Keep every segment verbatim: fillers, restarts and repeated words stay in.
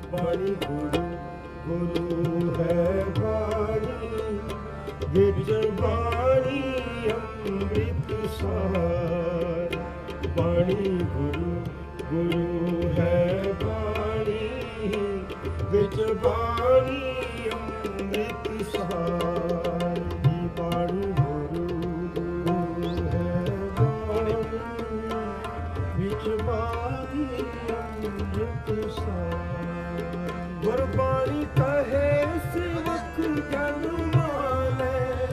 ਬਾਣੀ ਗੁਰੂ ਗੁਰੂ ਹੈ ਬਾਣੀ ਵਿੱਚ ਬਾਣੀ ਅੰਮ੍ਰਿਤ ਸਾਰ ਬਾਣੀ ਗੁਰੂ ਗੁਰੂ ਹੈ ਬਾਣੀ ਵਿੱਚ ਬਾਣੀ ਅੰਮ੍ਰਿਤ ਸਾਰ ਬਾਣੀ ਗੁਰੂ ਗੁਰੂ ਹੈ ਬਾਣੀ ਵਿੱਚ ਬਾਣੀ ਅੰਮ੍ਰਿਤ ਸਾਰ ਗੁਰਬਾਣੀ ਕਹੇ ਸੇਵਕ ਜਨ ਮਾਨੈ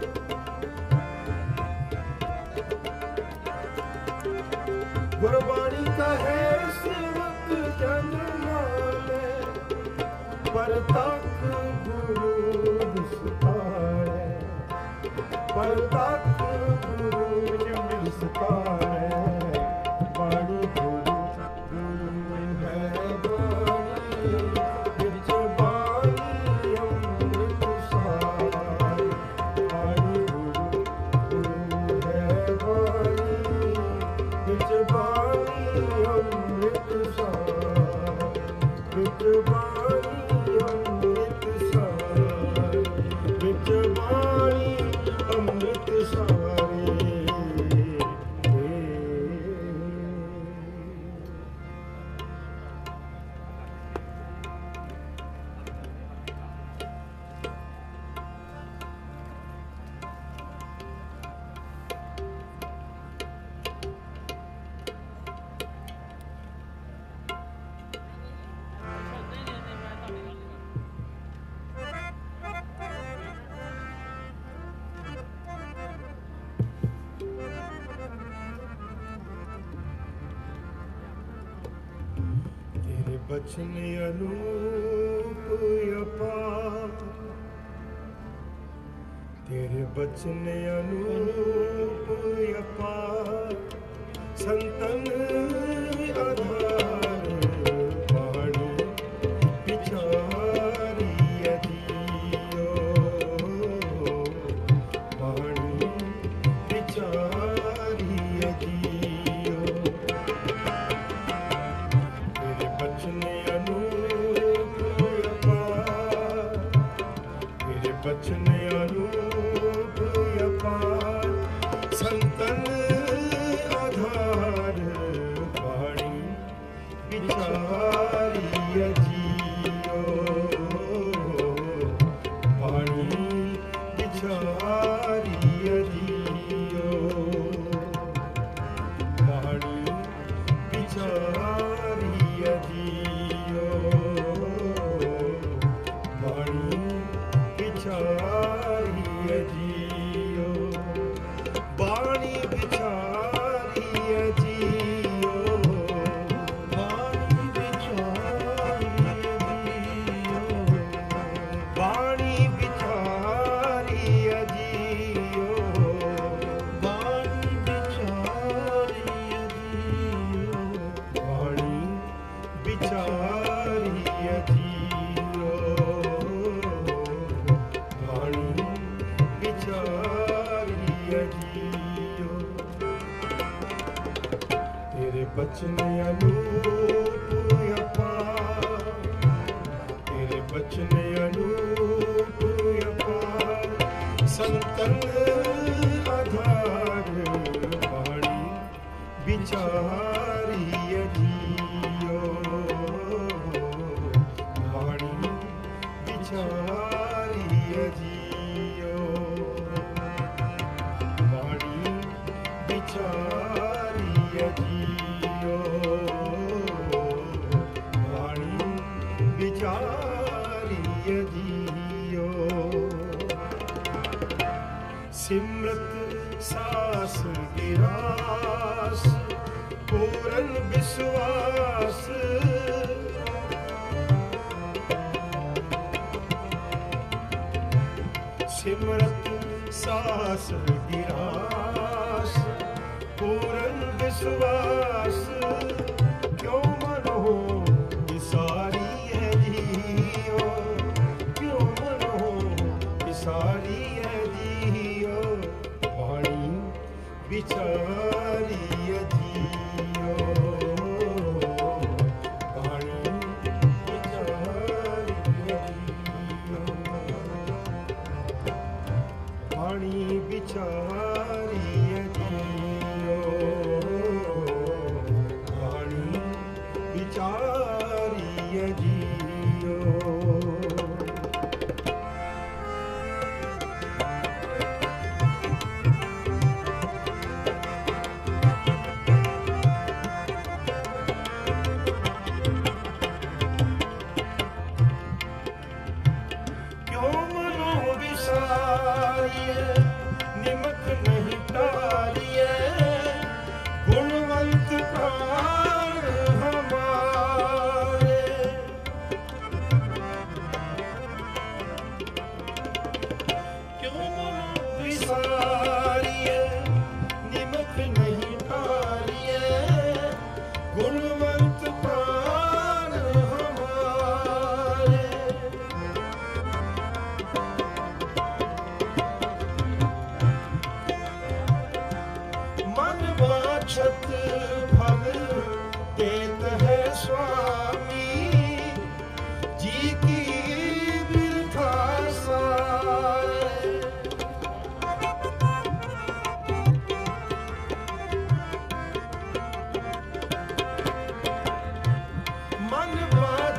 ਗੁਰਬਾਣੀ ਕਹੇ ਸੇਵਕ ਜਨ ਮਾਨੈ ਪਰ ਤੱਕ ਗੁਰੂ ਵਿਸਤਾਰੈ ਪਰ ਤੱਕ ਗੁਰੂ ਵਿਸਤਾਰੈ ਬਾਣੀ ਗੁਰੂ ਗੁਰੂ ਹੈ ਬਾਣੀ ਵਿੱਚ ਬਾਣੀ ਅੰਮ੍ਰਿਤ ਸਾਰ ਬਾਣੀ ਗੁਰੂ ਗੁਰੂ ਹੈ ਬਾਣੀ ਵਿੱਚ ਬਾਣੀ ਅੰਮ੍ਰਿਤ ਸਾਰ ਵਿੱਚ ਬਾਣੀ ਅੰਮ੍ਰਿਤ ਸਾਰ ਵਿੱਚ ਬਾਣੀ ਅੰਮ੍ਰਿਤ ਸਾਰੇ ਬਚਨ ਅਨੂਪ ਅਪਾਰ ਤੇਰੇ ਬਚਨ ਅਨੂਪ ਅਪਾਰ ਸੰਤਨ ਆਧਾਰ ਬਾਣੀ ਵਿਚਾਰੀ ਅਜੀਓ ਬਾਣੀ ਵਿਚਾਰੀ ਅਜੀਓ ਤੇਰੇ ਬਚਨ ਅਨੂਪ ਅਪਾਰ ਤੇਰੇ ਬਚਨ ਅਨੂਪ ਅਪਾਰ ਸੰਤਨ ਆਧਾਰ ਬਾਣੀ ਵਿਚਾਰੀ ਅਜੀਓ ਬਾਣੀ ਵਿਚਾਰੀ ਅਜੀਓ ਬਾਣੀ ਵਿਚਾਰੀ ਅਜੀਓ ਬਾਣੀ ਵਿਚਾਰੀ ਅਜੀਓ ਬਾਣੀ ਵਿਚਾਰੀ ਅਜੀਓ ਬਾਣੀ ਵਿਚਾਰੀ ਅਜੀਓ ਬਾਣੀ ਵਿਚਾਰੀ ਅਜੀਓ ਬਾਣੀ ਵਿਚਾਰੀ ਅਜੀਓ ਬਾਣੀ ਵਿਚਾਰੀ ਅਜੀਓ ਬਾਣੀ ਵਿਚਾਰੀ ਅਜੀਓ ਤੇਰੇ ਬਚਨ ਅਨੂਪ ਅਪਾਰ ਤੇਰੇ ਬਚਨ ਅਨੂਪ ਅਪਾਰ ਸੰਤਨ ਆਧਾਰ ਬਾਣੀ ਵਿਚਾਰੀ ਅਜੀਓ ਬਾਣੀ ਵਿਚਾਰੀ ਅਜੀਓ ਬਾਣੀ ਵਿਚਾਰੀ ਅਜੀਓ ਬਾਣੀ ਵਿਚਾਰੀ ਅਜੀਓ ਸਿਮਰਤ ਸਾਸ ਗਿਰਾਸ ਪੂਰਨ ਵਿਸ਼ਵਾਸ ਸਿਮਰਤ ਸਾਸ ਗਿਰਾਸ ਪੂਰਨ ਵਿਸ਼ਵਾਸ ਕਿਉਂ ਮਨੋ ਵਿਸਾਰੀ ਹੈ ਜੀਓ ਕਿਉਂ ਮਨੋ ਵਿਸਾਰੀ ਹੈ ਜੀਓ ਬਾਣੀ ਵਿਚਾਰੀ ਅਜੀਓ ਬਾਣੀ ਵਿਚਾਰੀ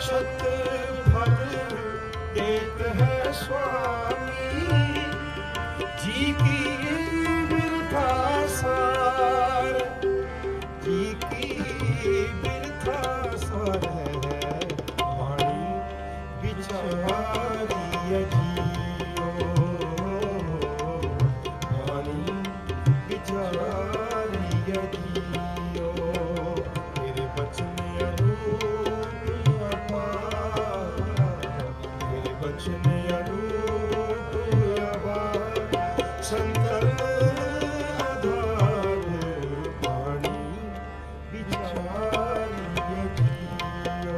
छत फल देत है स्वामी, जी की बिरथा सार, जी की बिरथा सार है वाणी विचारी जियो, वाणी विचारी जियो, तेरे बचन अनूप अपार, तेरे बचन अनूप अपार, संतन आधार वाणी विचारी जियो,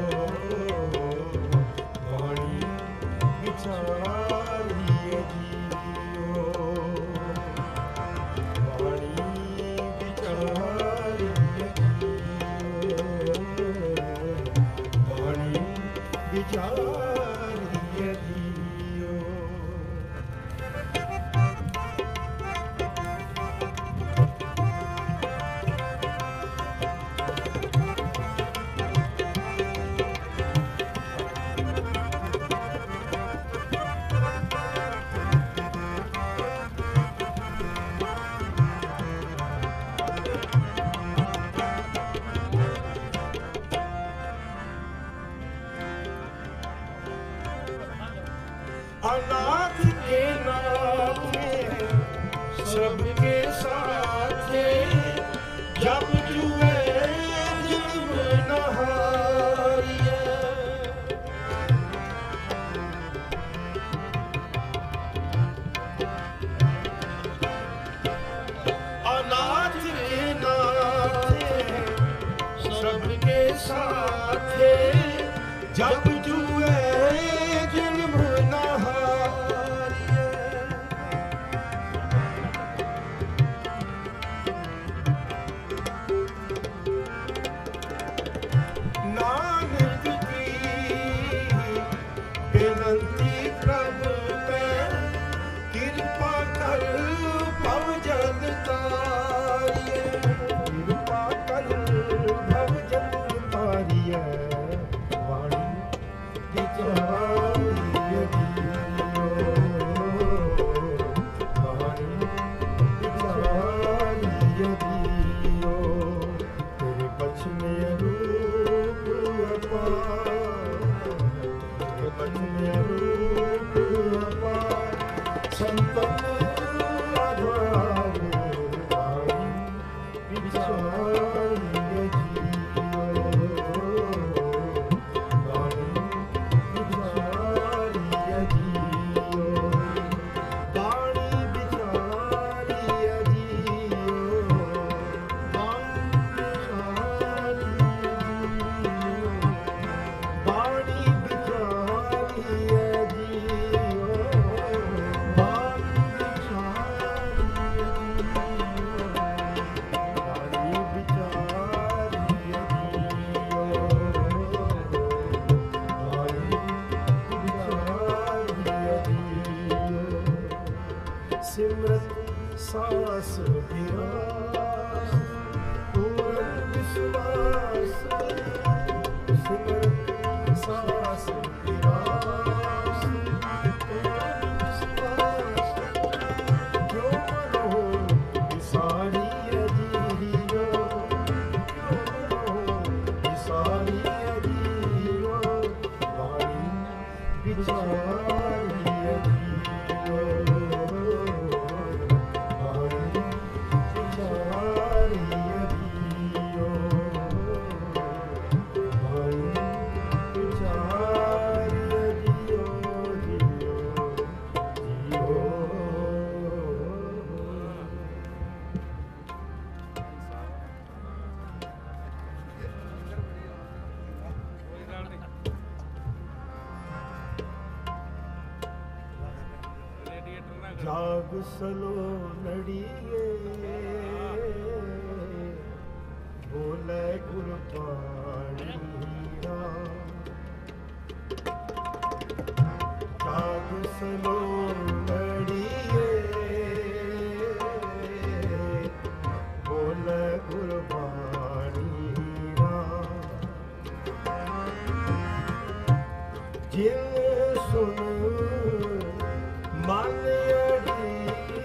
वाणी विचारी जियो, वाणी विचारी जियो, वाणी विचारी जियो। अनाथ के नाथे सबके साथे, जब जुए जन्म नहारिए, अनाथ के नाथे सबके साथे, जब जुए जन्म नहारिए, नानक की बेनती प्रभु पे, कृपा कर भव जल तारिए, कृपा कर भव जल तारिए, वाणी विचारी जियो, वाणी विचारी जियो, तेरे बचन अनूप अपार, तेरे बचन अनूप अपार, संतन आधार वाणी विचारी जियो, वाणी विचारी जियो, वाणी विचारी जियो, वाणी विचारी जियो, वाणी विचारी जियो, वाणी सिमरत सास विरास पूर्ण विश्वास, सिमरत सास विरास पूर्ण विश्वास, जो मनो विसारी अजीरो, जो मनो विसारी अजीरो, वाणी विचारी अजीरो, वाणी विचारी अजीरो, वाणी विचारी अजीरो, जियो जियो। जाग सलो लड़िए बोले गुरबाणी जाग सलो लड़िए बोले गुरबाणी ਜਿਨ ਸੁਣ ਮਨ ਅੜੀ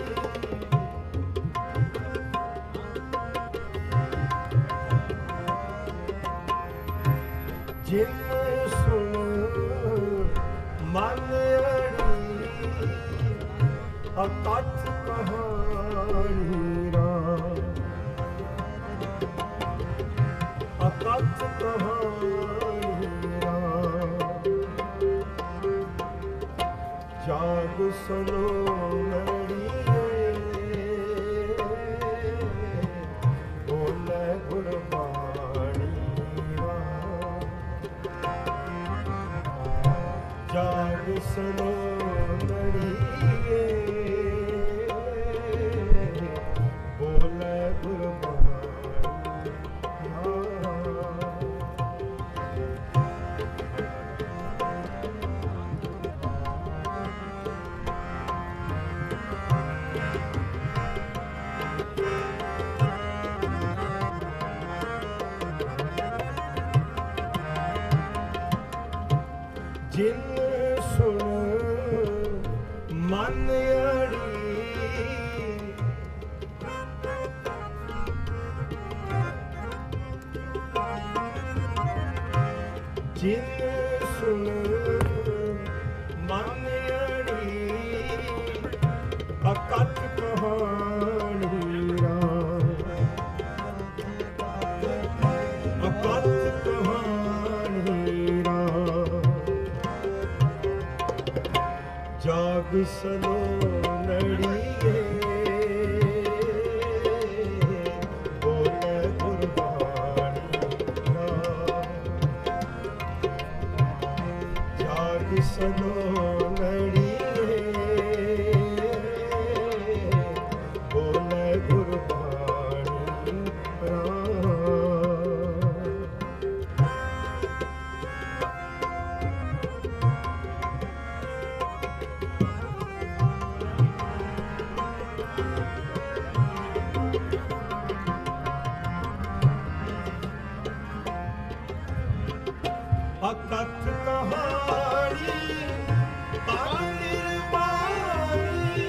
ਜਿਨ ਸੁਣ ਮਨ ਅੜੀ ਅਕਥ ਕਹਾਣੀ ਰਾਮ ਅਕਥ ਕਹਾਣੀ ਰਾਮ ਜਾਗ ਸੁਨੋ ਲੜੀਏ ਬੋਲੇ ਗੁਰਬਾਣੀ ਰਾਮ ਜਾਗ ਸੁਨੋ ਲੜੀਏ ਬੋਲੇ ਗੁਰਬਾਣੀ ਜਿਨ ਸੁਣ ਮਨ ਅੜੀ ਜਿਨ ਸੁਣ ਮਨ ਅੜੀ ਅਕਥ ਕਹਾਣੀ ਰਾਮ ਅਕਥ ਕਹਾਣੀ ਰਾਮ ਜਾਗ ਸਨੋ ਲੜੀਏ ਬੋਲੇ ਗੁਰਬਾਣੀ ਰਾਮ ਜਾਗ ਸਨੋ ਲੜੀਏ ਬੋਲੇ ਗੁਰਬਾਣੀ ਰਾਮ ਅਕਥ ਕਹਾਣੀ ਤਨ ਨਿਰਮਾਣੀ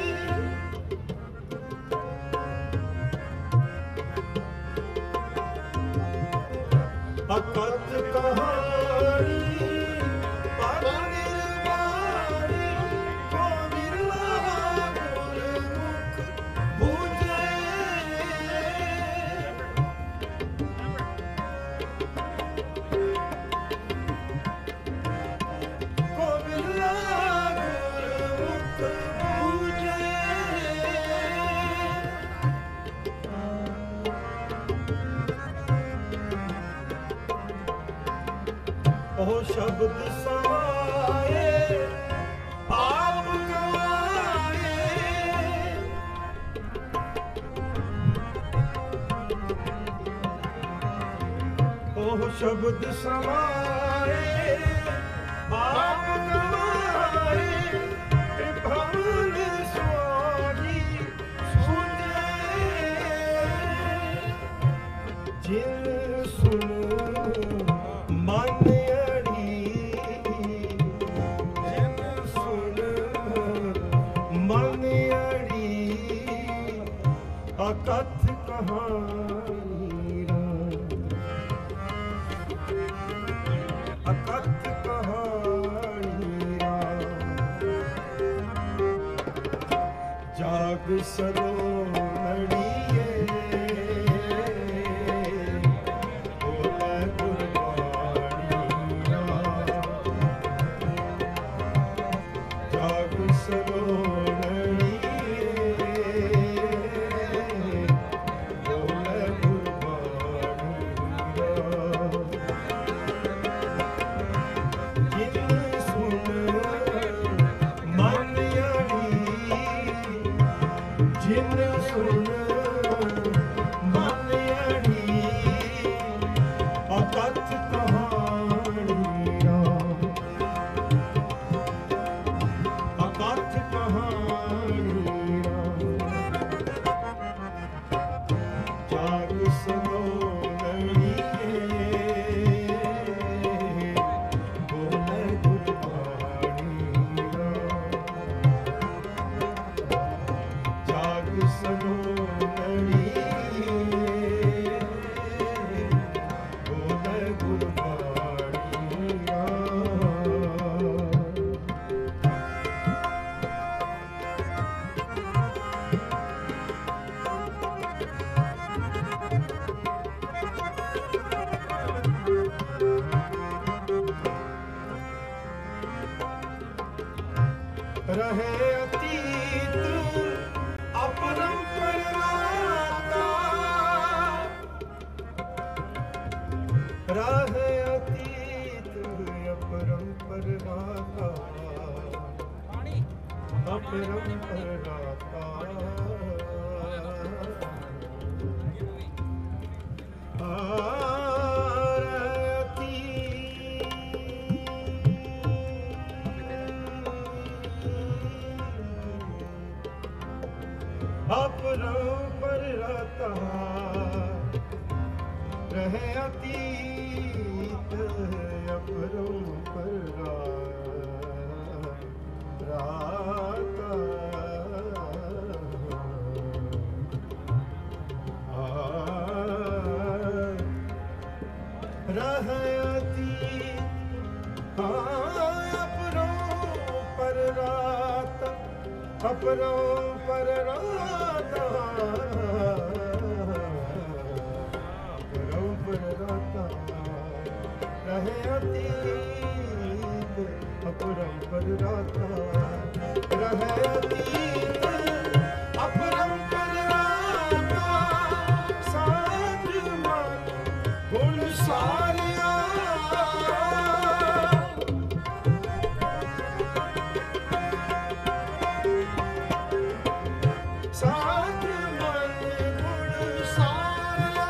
ਅਕਥ ਕਹਾਣੀ ਤਨ ਨਿਰਮਾਣੀ ਕੋ ਵਿਰਲਾ ਗੁਰਮੁਖ ਬੂਝੇ ਉਹ ਸ਼ਬਦ ਸਮਾਏ ਆਪ ਗਵਾਏ ਉਹ ਸ਼ਬਦ ਸਮਾਏ ਆਪ ਗਵਾਏ ਤ੍ਰਿਭੁਵਨ ਸਵਾਰੀ ਸੁਝੇ ਜਿਨ ਸੁਣ ਮਨ ਅੜੀ ਜਿਨ ਸੁਣ ਮਨ ਅੜੀ ਅਕਥ ਕਹਾਣੀ ਰਾਮ ਅਕਥ ਕਹਾਣੀ ਰਾਮ ਜਾਗ ਸਨੋ ਲੜੀਏ Gurdwara ਰਹੇ ਅਤੀਤ ਅਪਰੰਪਰ ਰਾਤਾ, ਰਹੇ ਅਤੀਤ ਅਪਰੰਪਰ ਰਾਤਾ, ਅਪਰੰਪਰ ਰਾਤਾ। ਅਪਰੰਪਰ ਰਾਤਾ, ਰਹੇ ਅਤੀਤ ਅਪਰੰਪਰ ਰਾਤਾ। ਰਹੇ ਅਤੀਤ ਅਪਰੰਪਰ ਰਾਤਾ, ਅਪਰੰਪਰ ਰਾਤਾ, ਅਪਰੰਪਰ ਰਾਤਾ। ਰਹੇ ਅਤੀਤ ਅਪਰੰਪਰ ਰਾਤਾ, ਰਹੇ ਅਤੀਤ ਅਪਰੰਪਰ ਰਾਤਾ। ਸਾਧ ਮਨ ਗੁਣ ਸਾਰਿਆ, ਸਾਧ ਮਨ ਗੁਣ ਸਾਰਿਆ।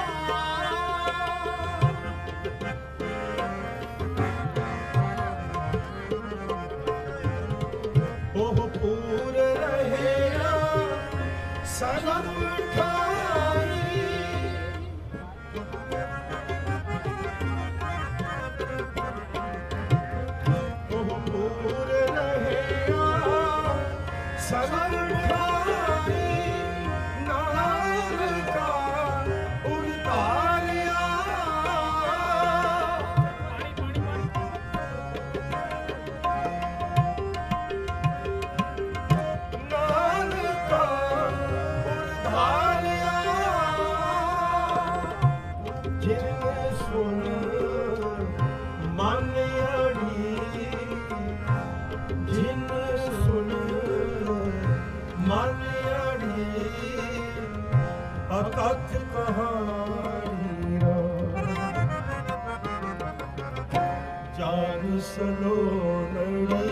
ਉਹ ਪੂਰ ਰਹਿਆ ਸਰਬ ਠਾਈ, ਉਹ ਪੂਰ ਰਹਿਆ ਸਰਬ ਠਾਈ। ਨਾਨਕਾ ਉਤਾਰਿਆ, ਨਾਨਕਾ ਉਤਾਰਿਆ। ਜਿਨ ਸੁਣ ਮਨ ਅੜੀ, ਜਿਨ ਸੁਣ ਮਨ ਅੜੀ। ਅਕਥ ਕਹਾਣੀ ਜਾਨ ਸਲੋਨੜੀ,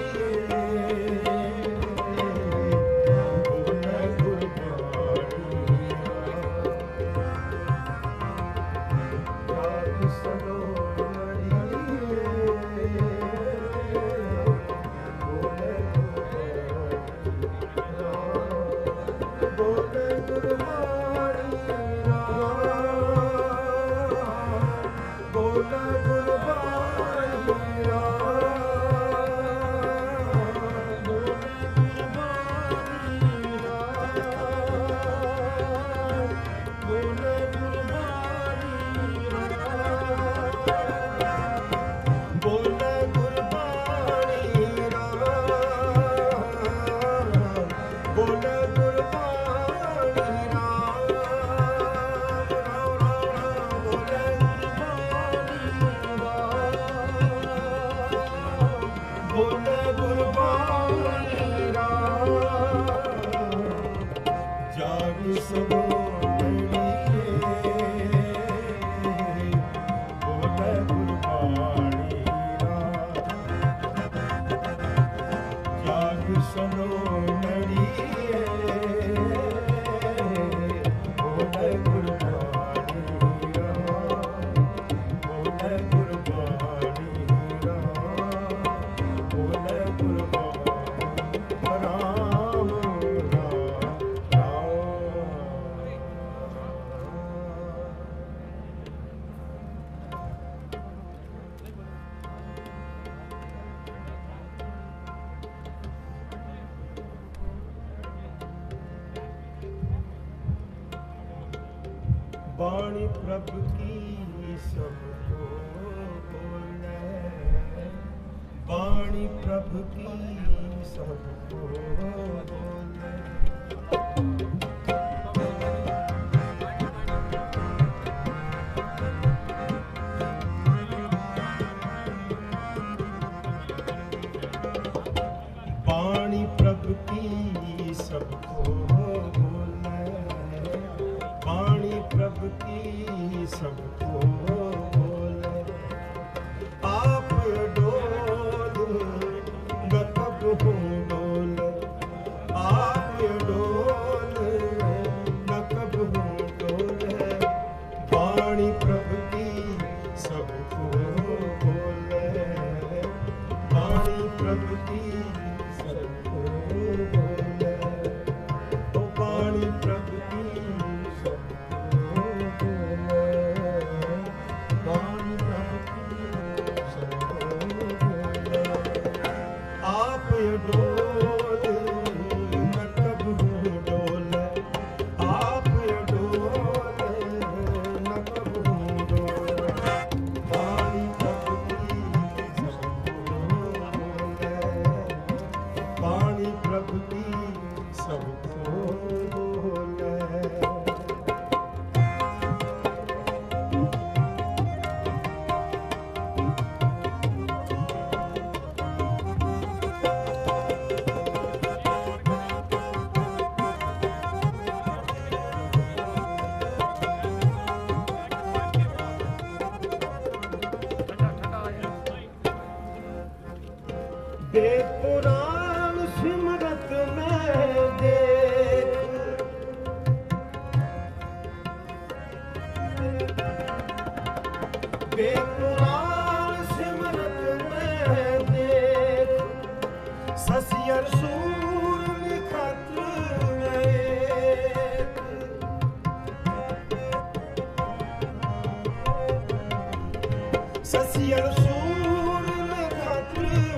ਬੋਲੇ ਗੁਰਬਾਣੀ ਜਾਨ ਸਲੋਨੜੀ, ਬੋਲੇ ਗੁਰਬਾਣੀ, ਬੋਲੇ ਗੁਰਬਾਣੀ। ਬੋਲੇ बाणी प्रभु की सबको बोले, बाणी प्रभु की सबको बोले। बाणी की सबको बोले, वाणी प्रभु की सबको बोले। आप डोल न कब हूँ डोल, आप डोल न कब हूँ डोले, वाणी प्रभु की सबको बोले, वाणी प्रभु की सबको बोले, ओ वाणी प्रभु की सबको बोले, वाणी प्रभु की सबको बोले। आप डोल न कब हूँ डोल, आप डोल न कब हूँ डोल, वाणी प्रभु की सबको बोले, वाणी प्रभु की सबको बोले। देख पुराण सिमरत में देख, देख पुराण सिमरत में देख, ससियर सूर निखत में एक, ससियर सूर निखत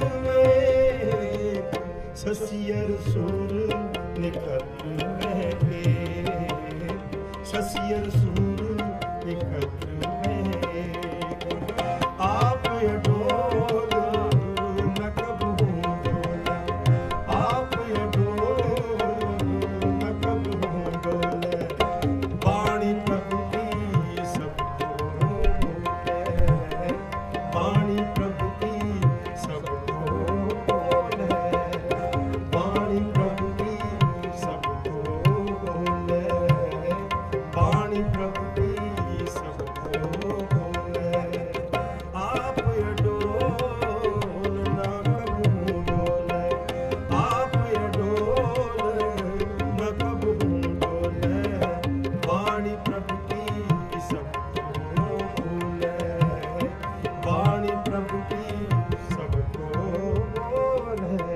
ससियर सूर निकट में एक, ससियर सूर निकट में एक। आप डोल न कब हूँ डोल, आप डोल न कब हूँ डोल, वाणी प्रभु की सबको बोले, वाणी प्रभु की सबको बोले, वाणी प्रभु की सबको बोले, वाणी प्रभु की सबको बोले। आप डोल न कब हूँ डोले, आप डोल न कब हूँ डोले, वाणी प्रभु की सबको बोले, वाणी प्रभु की सबको बोले।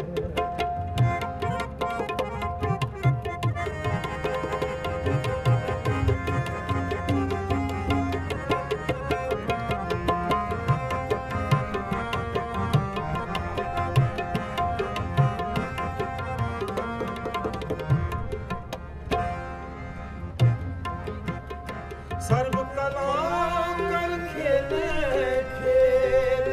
सर्व कला कर खेले खेल,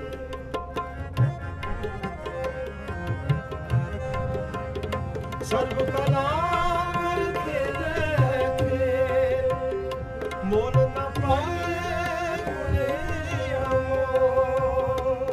सर्व कला कर खेले खेल, मोल न पाए गुणे अमोल,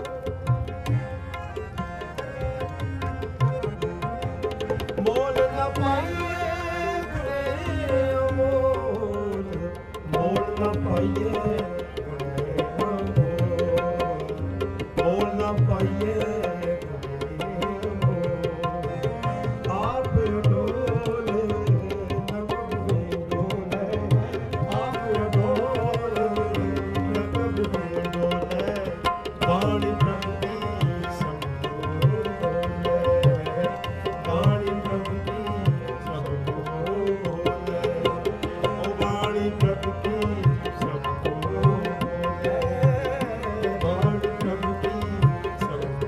मोल न पाए गुणे अमोल, मोल न पाइए गुणे अमोल, मोल न पाइए गुणे अमोल। आप डोल न कब हूँ डोले, आप डोल न कब हूँ डोले, वाणी प्रभु की सबको बोले, वाणी प्रभु की सबको बोले, ओ वाणी प्रभु की सबको बोले, वाणी प्रभु की सबको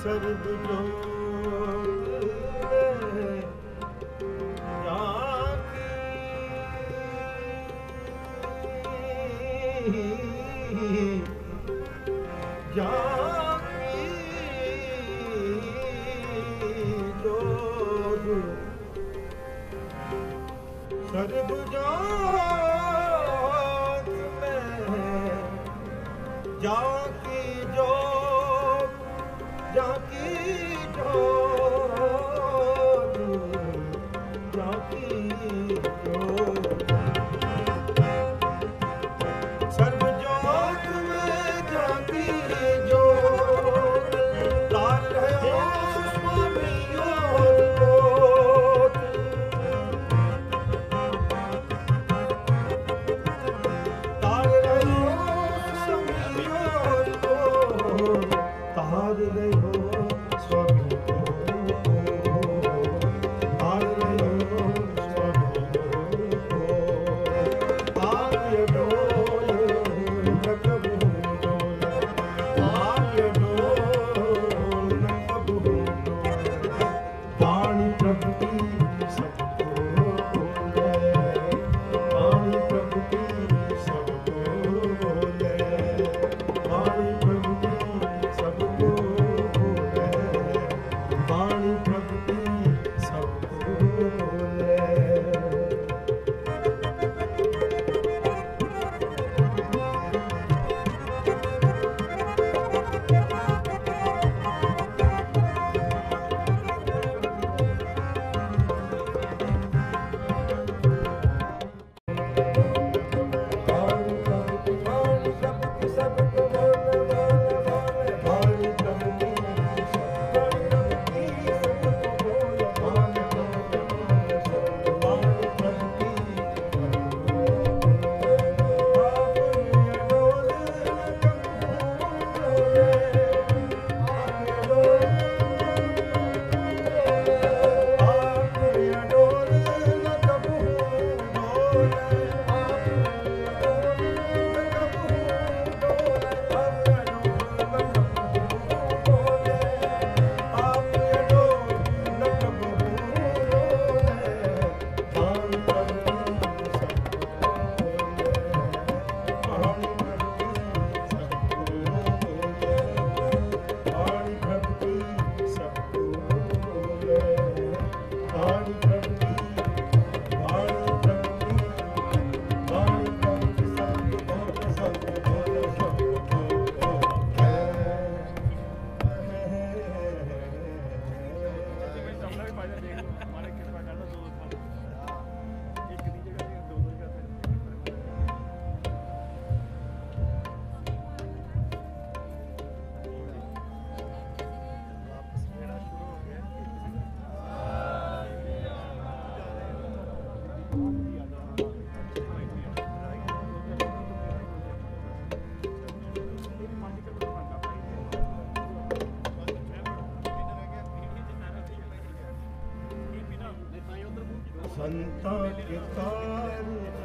ਸੰਤਾਂ ਕੇ ਕਾਰ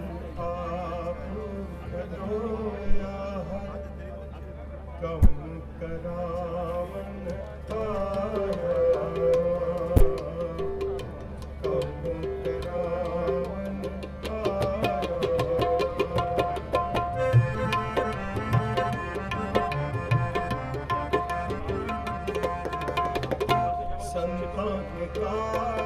ਆਪ ਖਲੋਇਆ ਕੰਮ ਕਰਾਵਨ ਆਇਆ ਕੰਮ ਕਰਾਵਨ ਆਇਆ ਸੰਤਾਂ ਕੇ ਕਾਰ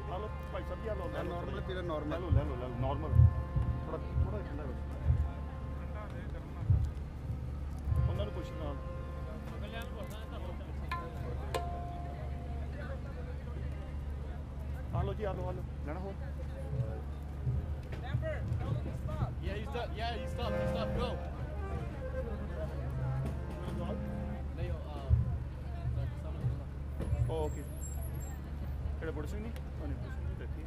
लो भाई साहब जी लो ले लो नॉर्मल तेरा नॉर्मल ले लो ले लो ले लो नॉर्मल थोड़ा थोड़ा ठंडा बस ਉਹਨਾਂ ਨੂੰ ਪੁੱਛ ਨਾਲ ਆ ਲੋ ਜੀ ਆ ਲੋ ਆ ਲੋ ਲੈਣਾ ਹੋ Yeah, you stop. Yeah, you stop. You stop. Go. They, uh, like someone. Oh, okay. ਕਿਹੜੇ ਬੁੜ ਸਿੰਘ ਨਹੀਂ ਉਹ ਨਹੀਂ ਬੁੜ ਸਿੰਘ ਦੀ ਦੇਖੀ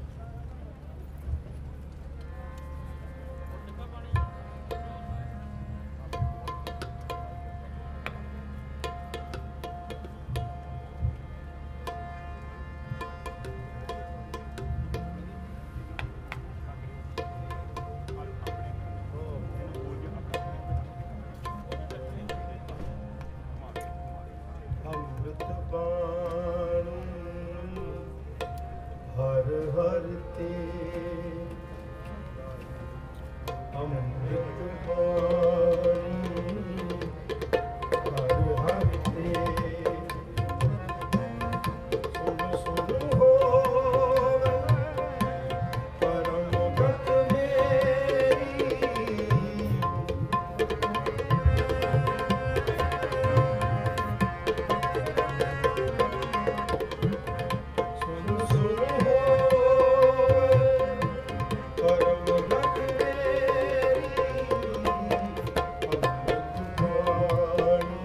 ਅੰਮ੍ਰਿਤ ਬਾਣੀ ਹਰ ਹਰ ਤੇ ਅੰਮ੍ਰਿਤ ਬਾਣੀ ਹਰ ਹਰ ਤੇ ਸੁਣ ਸੁਣ ਹੋਵੇ ਪਰਮ ਗਤ ਮੇਰੀ ਸੁਣ ਸੁਣ ਹੋਵੇ ਪਰਮ ਗਤ ਮੇਰੀ ਅੰਮ੍ਰਿਤ ਬਾਣੀ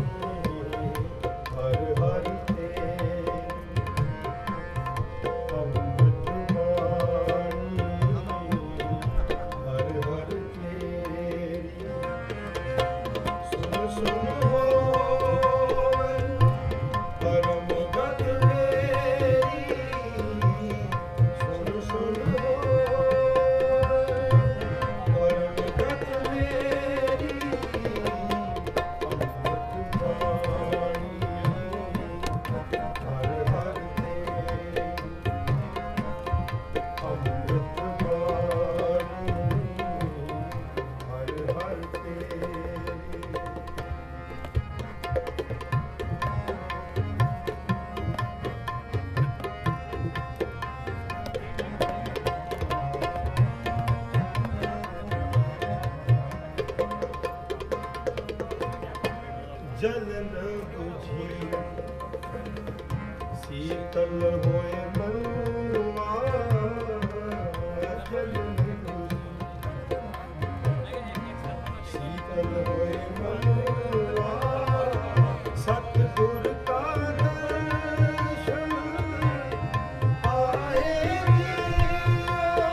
ਹਰ ਹਰ ਤੇ ਅੰਮ੍ਰਿਤ ਬਾਣੀ ਹਰ ਹਰ ਤੇਰੀ ਸੁਣ ਸੁਣ ਹੋਵੇ ਪਰਮ ਗਤ ਮੇਰੀ ਸੁਣ ਸੁਣ ਹੋਵੇ ਪਰਮ ਗਤ ਮੇਰੀ ਅੰਮ੍ਰਿਤ ਬਾਣੀ ਹਰ ਹਰ ਤੇਰੀ ਅੰਮ੍ਰਿਤ ਬਾਣੀ ਹਰ ਹਰ ਤੇਰੀ ਜਲਨ ਬੁਝੀ ਸੀਤਲ ਹੋਏ ਮਨੁਆ ਜਲਨ ਬੁਝੀ ਸੀਤਲ ਹੋਏ ਮਨੁਆ ਸਤਿਗੁਰ ਕਾ ਦਰਸ਼ਨ ਆਏ ਜੀਓ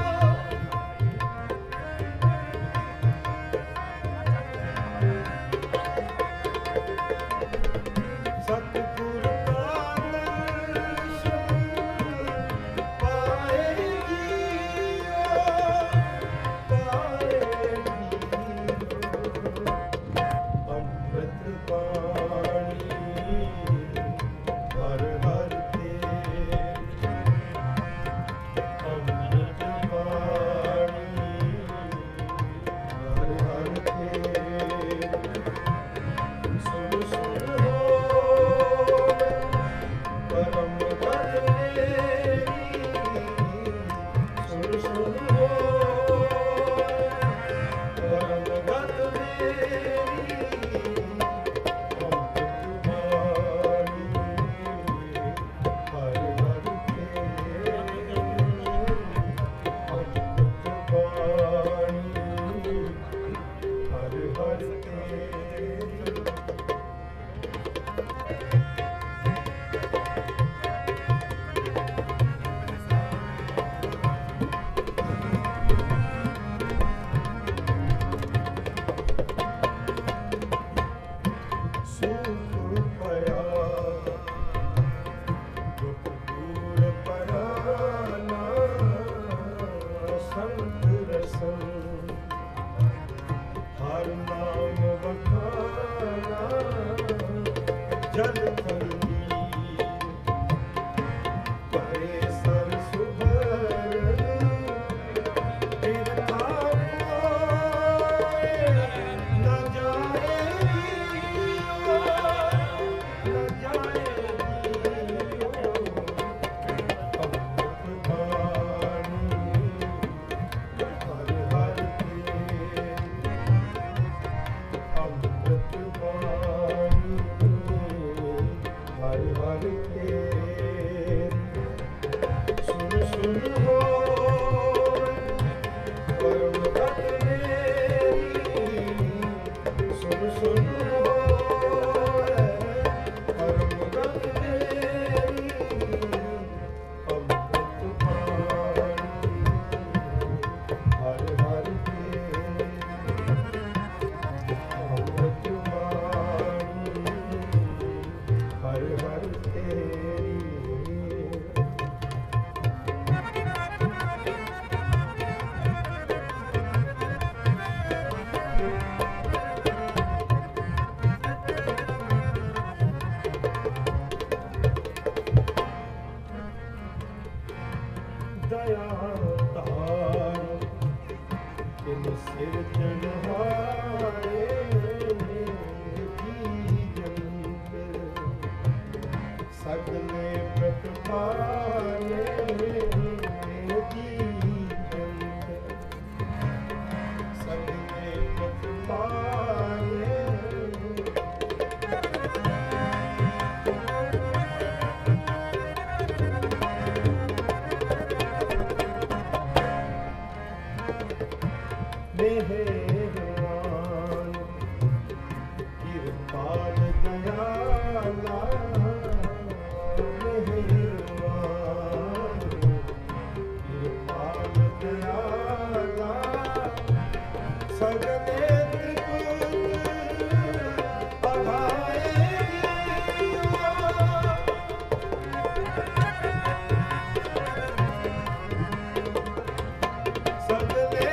ਸਤਿਗੁਰ ਕਾ ਦਰਸ਼ਨ ਪਾਏ ਜੀਓ ਪਾਏ ਜੀਓ ਅੰਮ੍ਰਿਤ ਬਾਣੀ ਹਰ ਹਰ ਤੇ ਅੰਮ੍ਰਿਤ ਬਾਣੀ ਹਰ ਹਰ ਤੇ ਸੁਣ ਸੁਣ ਹੋਵੇ ਪਰਮ ਗਤ ਮੇਰੀ ਸੁਣ ਸੁਣ ਹੋਵੇ ਪਰਮ ਗਤ ਮੇਰੀ ਅੰਮ੍ਰਿਤ ਬਾਣੀ ਹਰ ਹਰ ਤੇਰੀ ਅੰਮ੍ਰਿਤ ਬਾਣੀ ਹਰ ਹਰ ਤੇਰੀ ਸੁਖ ਪਿਆ ਦੁਖ ਦੂਰ ਪਰਾਨਾ ਸੰਤ ਰਸਨ ਹਰ ਨਾਮ ਵਖਾਨਾ ਜਲ ਥਲੀ ਪਰੇ ਸਰ ਸੁਭਰ ਬਿਰਥਾ ਕੋਇ ਨ ਜਾਏ ਜੀਓ ਨ ਜਾਏ ਜੀਓ ਅੰਮ੍ਰਿਤ ਸੁਨ ਹੋਵੇ ਕਰਮ ਗਤ ਮੇਰੀ ਸੁਨ ਸੁਨ ਹੋਵੇ ਕਰਮ ਗਤ ਮੇਰੀ ਅੰਮ੍ਰਿਤ ਬਾਣੀ ਹਰ ਹਰ ਤੇਰੀ ਅੰਮ੍ਰਿਤ ਬਾਣੀ ਹਰ ਹਰ ਤੇਰੀ ਦਇਆ ਧਾਰ ਤਿਨ ਸਿਰਜਣਹਾਰੇ ਜੀ ਜੰਤ ਸਗਲੇ ਪ੍ਰਤਪਾਲੇ ਜੀ ਜੰਤ ਸਗਲੇ ਪ੍ਰਤਪਾਲੇ ਮੇਹਰਬਾਨ ਕਿਰਪਾਲ ਦਇਆਲਾ ਮੇਹਰਬਾਨ ਕਿਰਪਾਲ ਦਇਆਲਾ ਸਗਲੇ ਤ੍ਰਿਪੁਰ ਅਘਾਏ ਸਗਲੇ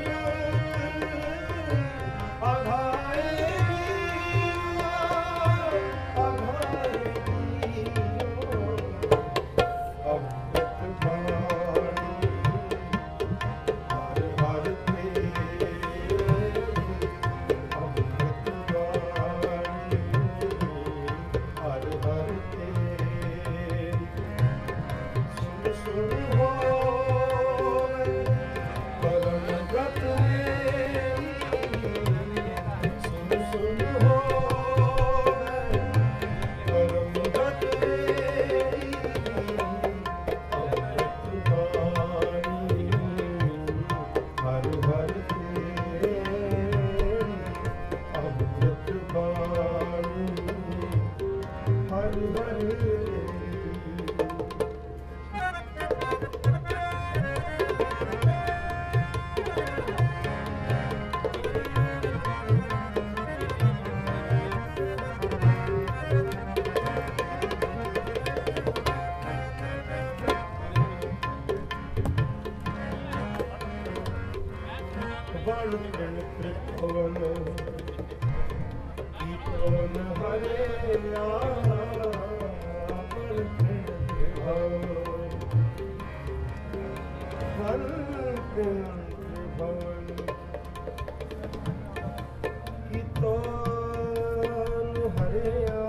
ਵਣ ਪਿਣ ਤ੍ਰਿਭੁਵਨ ਕੀਰਤਨ ਹਰਿਆ ਵਣ ਪਿਣ ਤ੍ਰਿਭੁਵਨ ਵਣ ਪਿਣ ਤ੍ਰਿਭੁਵਨ ਕੀਰਤਨ ਹਰਿਆ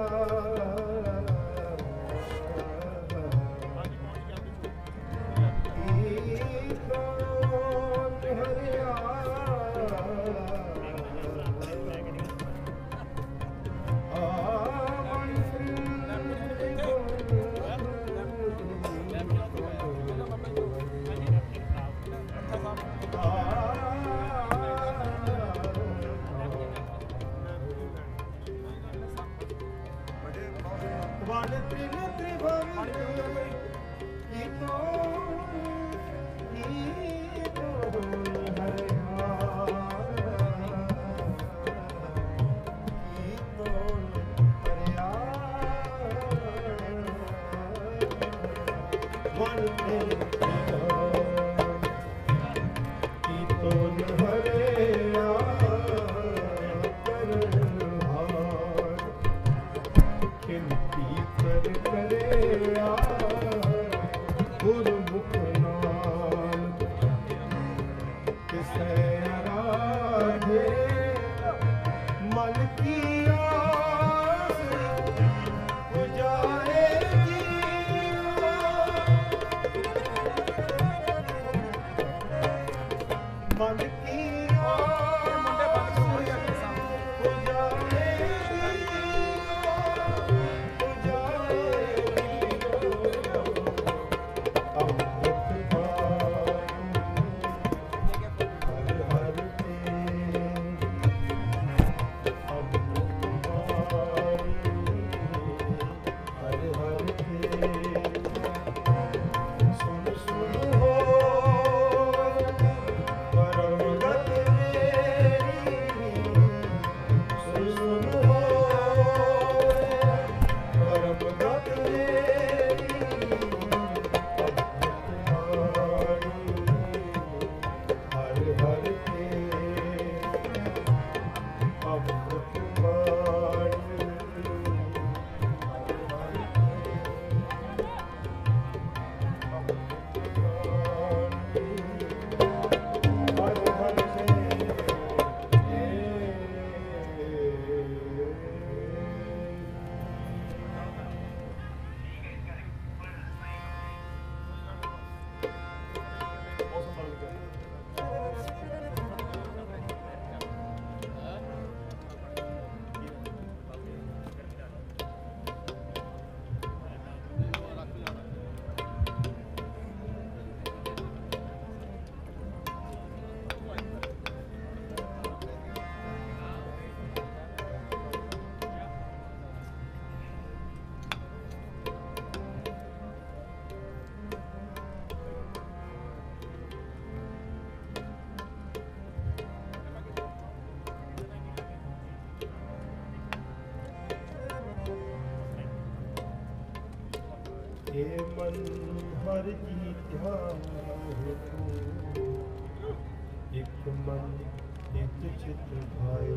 ਮਨ ਹਰ ਜੀ ਧਿਆਏ ਤੂੰ, ਇੱਕ ਮਨ ਇੱਕ ਚਿਤ ਭਾਏ।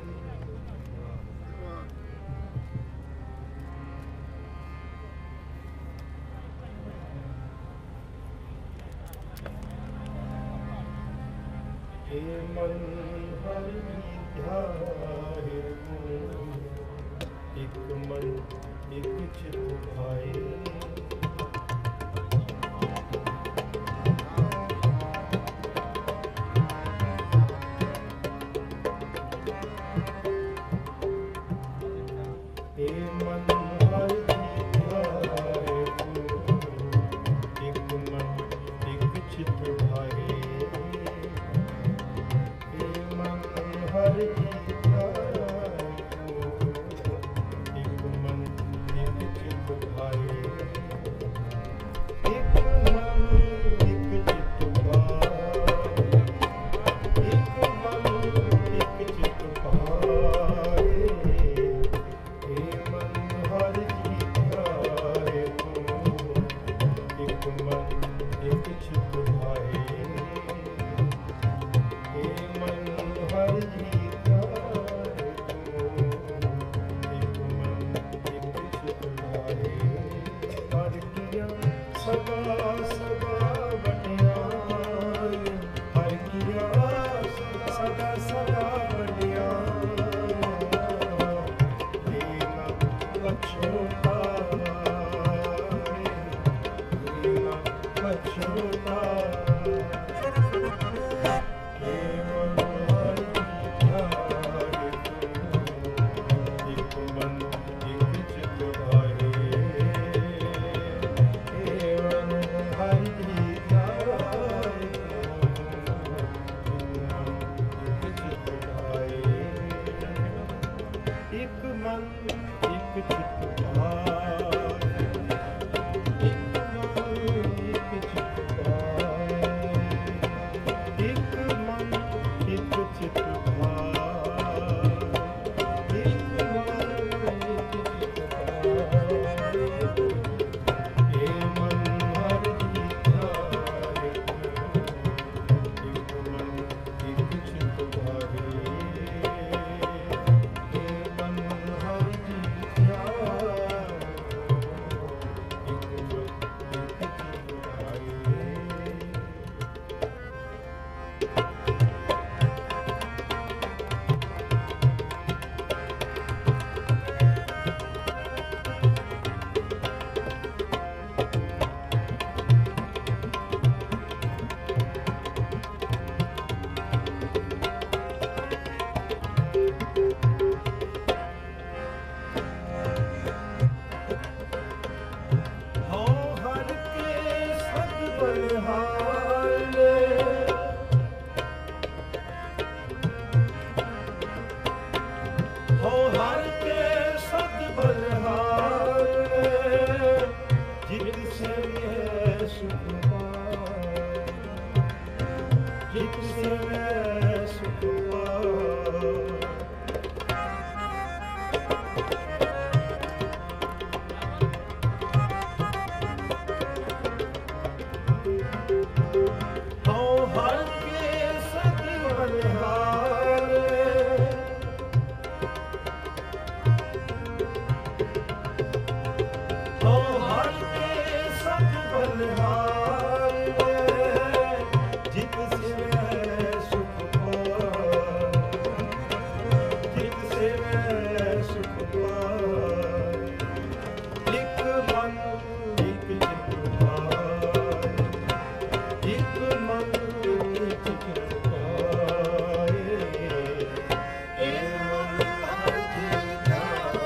ਏ ਮਨ ਹਰ ਜੀ ਧਿਆਏ ਤੂੰ, ਇੱਕ ਮਨ ਇੱਕ ਚਿਤ ਭਾਏ।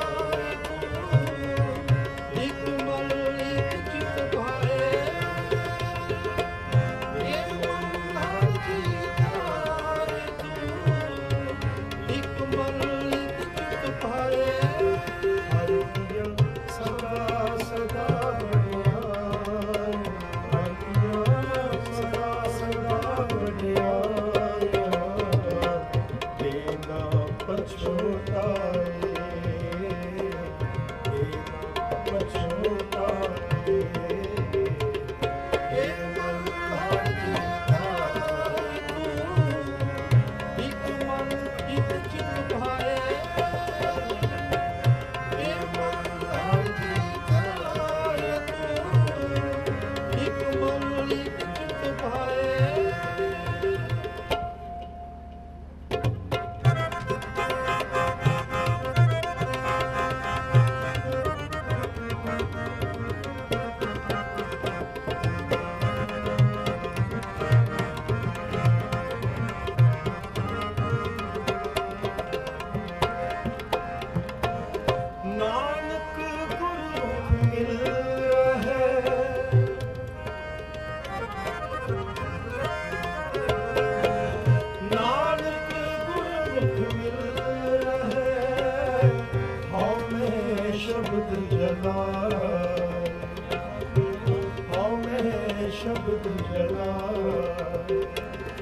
ਇੱਕ ਮਨ ਇੱਕ ਚਿਤ ਭਾਏ। ਹਰੀ ਚਿਤ ਭਾਏ। ਨਾਨਕ ਗੁਰਮੁਖ ਮਿਲ ਰਹੇ, ਨਾਨਕ ਗੁਰਮੁਖ ਮਿਲ ਰਹੇ, ਹਉ ਮੈਂ ਸ਼ਬਦ ਜਲਾਏ, ਹਉ ਮੈਂ ਸ਼ਬਦ ਜਲਾਏ।